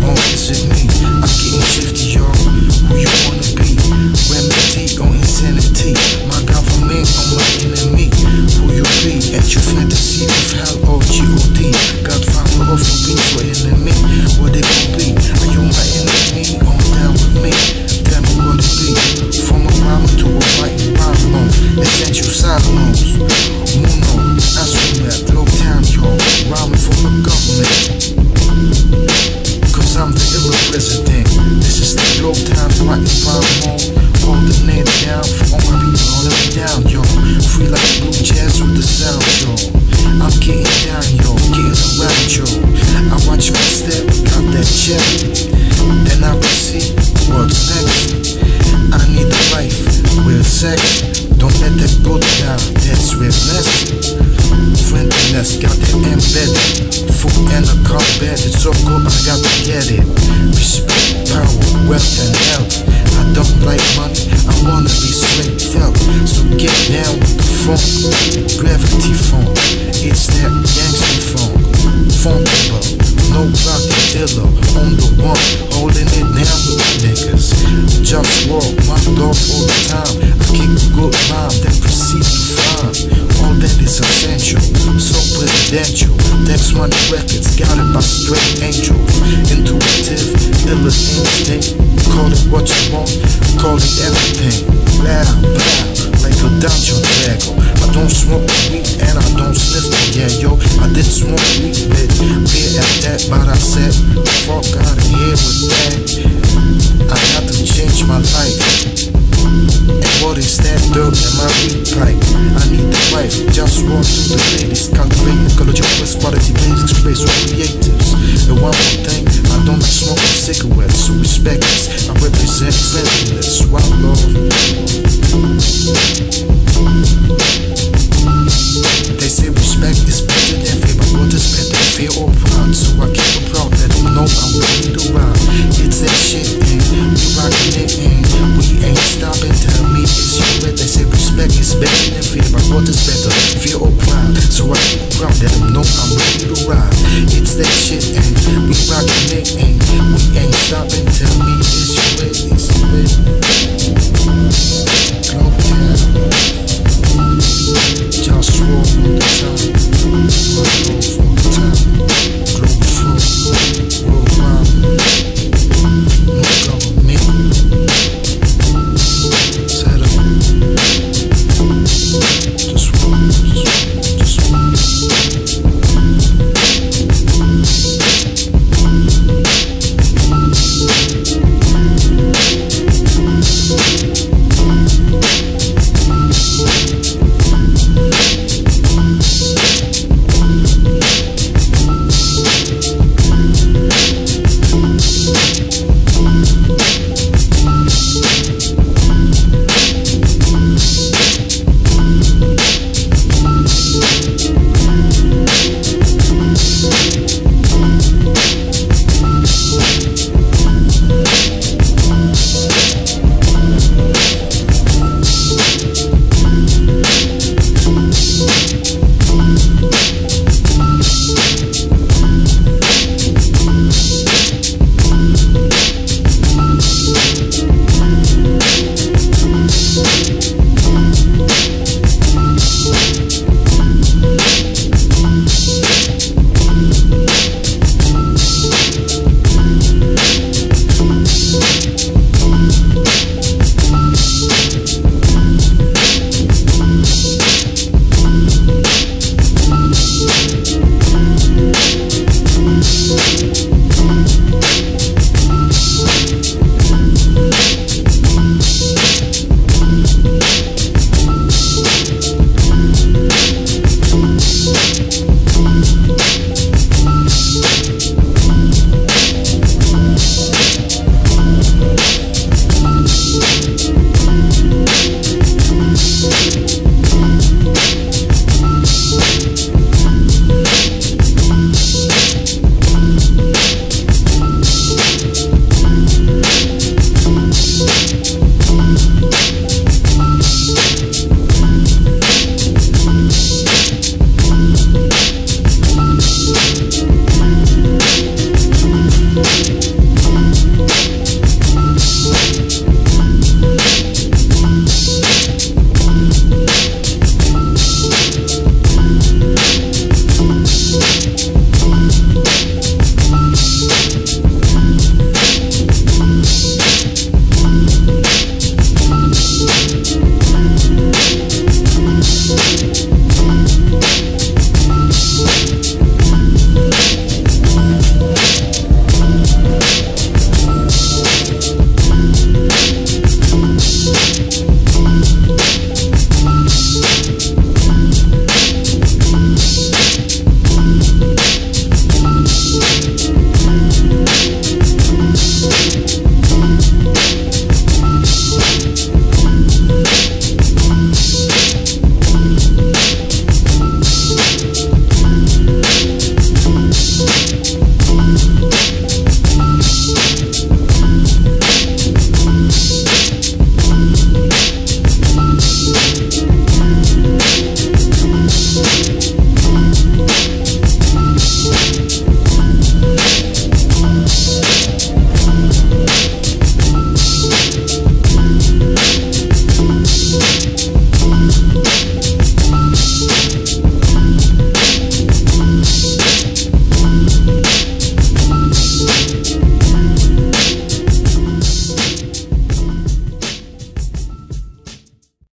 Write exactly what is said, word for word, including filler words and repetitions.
or is it me? I'm getting shifty, y'all. Who you wanna be? Remedy or insanity? My government or my enemy? Who you be? At your fantasy of hell or G O D? Godfather or forbid for enemy? What it gon' be? Are you my enemy or down with me? Tell me what it be. From a rhyme to a white rhyme bone. Essential silos. Muno, Astromet, low time, y'all. Rhyming for the government. Cause I'm the illa president. This is the low time, white rhyme bone. Holding it down for all my people, holding me down, yo. Free like blue jazz with the sound, yo. I'm getting down, yo, getting around, yo. I watch my step, got that check. Then I proceed, what's next? I need a life with sex. Don't let that go down, that's realness. Friendliness, got that embedded. Food and a car bed, it's so good, I got to get it. Respect, power, wealth and health. I don't like money, I wanna be straight felt. So get down with the funk, gravity funk. It's that gangster funk, Funkula, no rocket dealer. On the one, holding it down with the niggas. JustWar, my dog all the time. I kick a good rhyme, then proceed to find all that is essential, so presidential. Next one records, got it by straight angels. Intuitive, illa instinct. Call it what you want, call it everything. Loud, loud, like a dungeon dragon. I don't smoke weed and I don't sniff it, yeah, yo. I did smoke weed, but beer at that, but I said, fuck out of here with that. I got to change my life. And what is that dirt in my weed pipe? I need the life, just walk to the ladies. Cultivating ecological waste, quality basics, space for creatives. And one more thing, I don't like smoking cigarettes, so respect this. I represent friendliness, one love. They say respect is better than fear, but what is better, fear or pride? So I keep it proud, let them know I'm ready to ride. It's that shit, and we rockin' it, and we ain't stopping. Tell me it's your way. They say respect is better than fear, but what is better, fear or pride? So I keep it proud, let them know I'm ready to ride. It's that shit, and we rockin' it, and we ain't stopping. Tell me it's your way, it's your way. Just war all the time, OneLove all the time. Globalfirm, worldwide, no government. Set up, just war, just war, just war. We'll be right back.